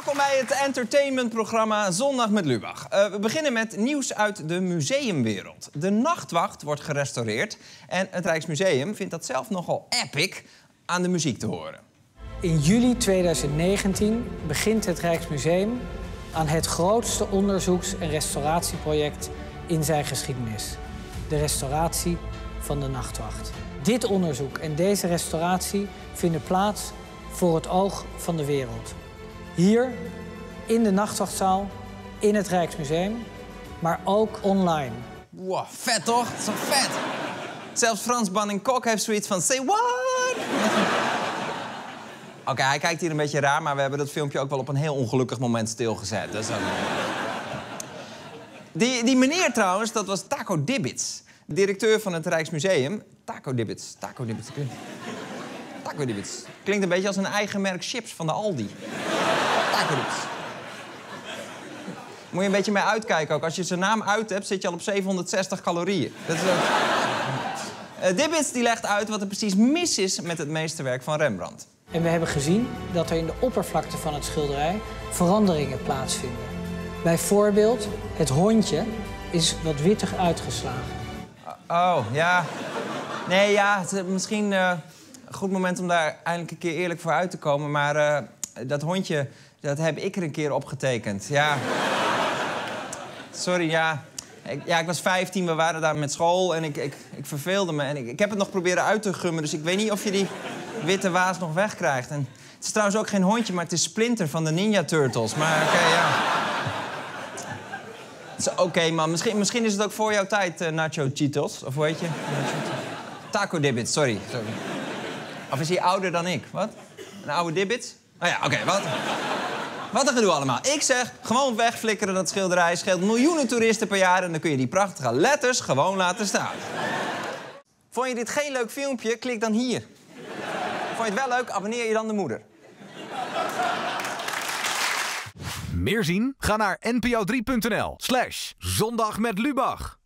Welkom bij het entertainmentprogramma Zondag met Lubach. We beginnen met nieuws uit de museumwereld. De Nachtwacht wordt gerestaureerd en het Rijksmuseum vindt dat zelf nogal epic aan de muziek te horen. In juli 2019 begint het Rijksmuseum aan het grootste onderzoeks- en restauratieproject in zijn geschiedenis. De restauratie van de Nachtwacht. Dit onderzoek en deze restauratie vinden plaats voor het oog van de wereld. Hier, in de Nachtwachtzaal, in het Rijksmuseum, maar ook online. Wow, vet toch? Zo vet! Zelfs Frans Banning-Kok heeft zoiets van, say what? Oké, hij kijkt hier een beetje raar, maar we hebben dat filmpje ook wel op een heel ongelukkig moment stilgezet. Dat is ook... die meneer trouwens, dat was Taco Dibbits. Directeur van het Rijksmuseum. Taco Dibbits. Taco Dibbits. Taco Dibbits. Klinkt een beetje als een eigen merk chips van de Aldi. Taco Dibbits. Moet je een beetje mee uitkijken ook. Als je zijn naam uit hebt, zit je al op 760 calorieën. Dat is ook... Dibbits die legt uit wat er precies mis is met het meesterwerk van Rembrandt. En we hebben gezien dat er in de oppervlakte van het schilderij veranderingen plaatsvinden. Bijvoorbeeld, het hondje is wat wittig uitgeslagen. Oh, ja. Nee, ja, het is misschien een goed moment om daar eindelijk een keer eerlijk voor uit te komen. Maar dat hondje, dat heb ik er een keer op getekend. Ja. Sorry, ja. Ik was 15, we waren daar met school en ik verveelde me. En ik heb het nog proberen uit te gummen, dus ik weet niet of je die witte waas nog wegkrijgt. En het is trouwens ook geen hondje, maar het is Splinter van de Ninja Turtles. Maar oké, ja. Oké, man. Misschien is het ook voor jouw tijd, Nacho Cheetos. Of hoe heet je? Taco Dibbits, sorry. Of is hij ouder dan ik? Wat? Een oude Dibbits? Oh ja, oké, wat? Wat een gedoe allemaal. Ik zeg, gewoon wegflikkeren dat schilderij. Scheelt miljoenen toeristen per jaar en dan kun je die prachtige letters gewoon laten staan. Vond je dit geen leuk filmpje? Klik dan hier. Vond je het wel leuk? Abonneer je dan de moeder. Meer zien? Ga naar npo3.nl/Zondag met Lubach.